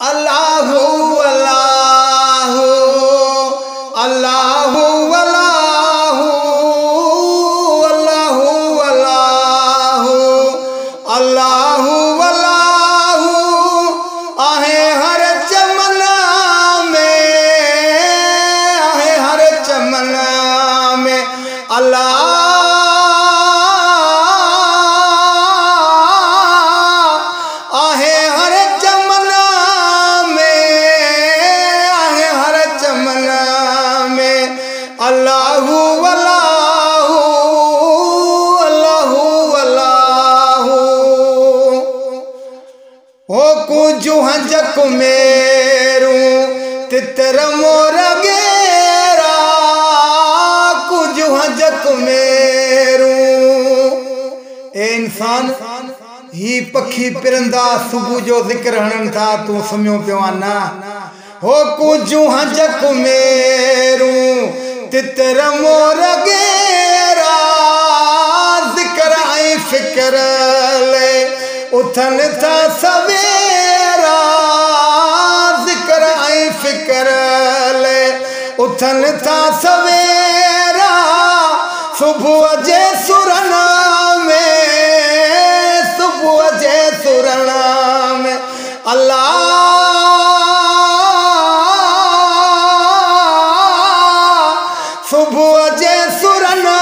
अल्लाहु अल्लाहु अल्लाहु अल्लाहु अल्लाहु अल्लाहु अल्लाहु आहे हर चमना में, आहे हर चमना में अल्लाह अल्लाहु अल्लाहु अल्लाहु अल्लाहु हो कुजु हजक मेरू तितर मोर गेरा कुजु हजक मेरू। ए इंसान ही पखी पिरंदा सुबह जो जिक्र हणन था तू सम्यो पिवाना हो कुजु हजक मेरू तितर मोर गेरा जिक्र आई फिक्र ले उथन था सवेरा जिक्र आई फिक्र ले उथन था सवेरा सुबह जे सुरना में, सुबह जे सुरना में अल्लाह सुबह जे सुरना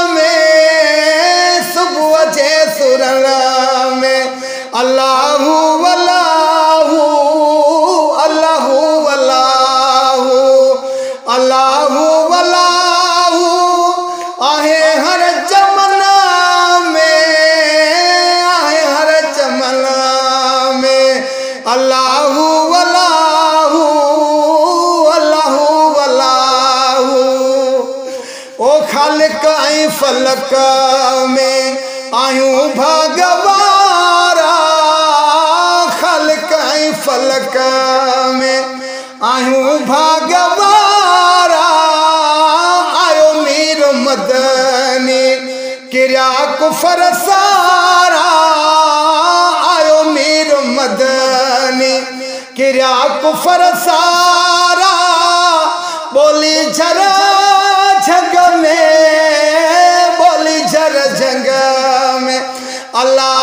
में, सुबह जे सुरना में अल्लाहु अल्लाहु अल्लाहु अल्लाहु अल्लाहु अल्लाहु आहे हर चमना में, आहे हर चमना में अल्लाहु अल्लाहु अल्लाहु अल्लाहु ओ खालिक आई फलक में आयूं भगवारा, खालिक आई फलक में आयूं भगवारा आयो मीर मदनी किरिया कुफर सारा आयो मीर मदनी किरिया कुफर सारा बोली जरा जग में, बोली जर जंग में अल्लाह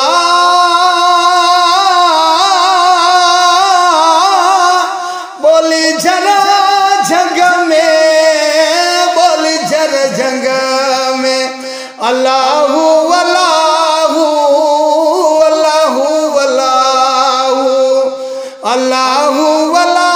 बोली जरा जंग में, बोली जर जंग में अल्लाहु अल्लाहु अल्लाहु अल्लाहु अल्लाहु अल्लाहु